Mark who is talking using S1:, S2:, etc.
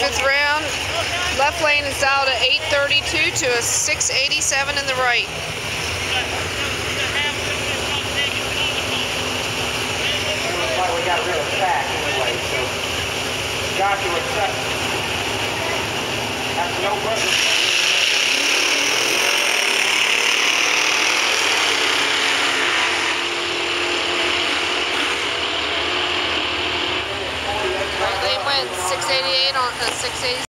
S1: Fifth round. Left lane is dialed at 832 to a 687 in the right.
S2: Looks like we got a real stack anyway, so Joshua accept. That's no button.
S1: Right lane wins 688 on 680.